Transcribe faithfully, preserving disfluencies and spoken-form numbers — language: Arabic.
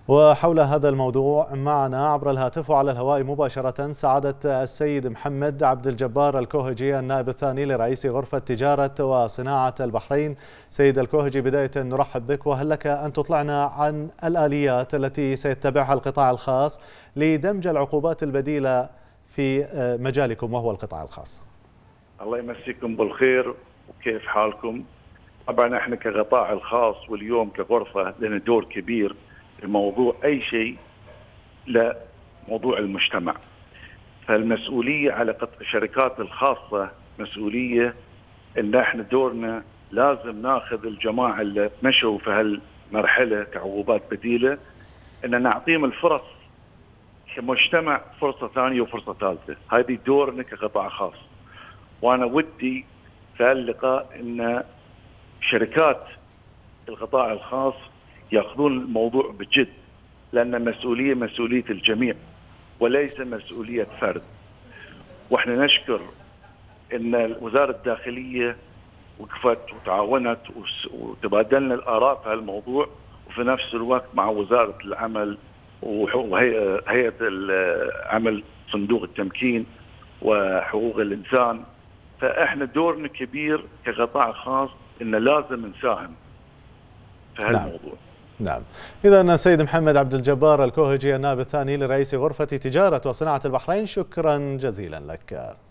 وحول هذا الموضوع معنا عبر الهاتف وعلى الهواء مباشرة سعادة السيد محمد عبد الجبار الكوهجي، النائب الثاني لرئيس غرفة تجارة وصناعة البحرين. سيد الكوهجي، بداية نرحب بك، وهل لك أن تطلعنا عن الآليات التي سيتبعها القطاع الخاص لدمج العقوبات البديلة في مجالكم وهو القطاع الخاص؟ الله يمسيكم بالخير، وكيف حالكم؟ طبعا احنا كقطاع الخاص واليوم كغرفة لنا دور كبير في موضوع اي شيء لموضوع المجتمع. فالمسؤولية على الشركات الخاصة مسؤولية ان احنا دورنا لازم ناخذ الجماعة اللي مشوا في هالمرحلة كعقوبات بديلة، ان نعطيهم الفرص كمجتمع، فرصة ثانية وفرصة ثالثة. هذه دورنا كقطاع خاص. وانا ودي في اللقاء ان شركات القطاع الخاص ياخذون الموضوع بجد، لان مسؤوليه مسؤوليه الجميع وليس مسؤوليه فرد. واحنا نشكر ان وزاره الداخليه وقفت وتعاونت وتبادلنا الاراء في هالموضوع، وفي نفس الوقت مع وزاره العمل وهيئه العمل، صندوق التمكين وحقوق الانسان. فاحنا دورنا كبير كقطاع خاص ان لازم نساهم في هالموضوع. نعم. إذا سيد محمد عبد الجبار الكوهجي، النائب الثاني لرئيس غرفة تجارة وصناعة البحرين، شكرا جزيلا لك.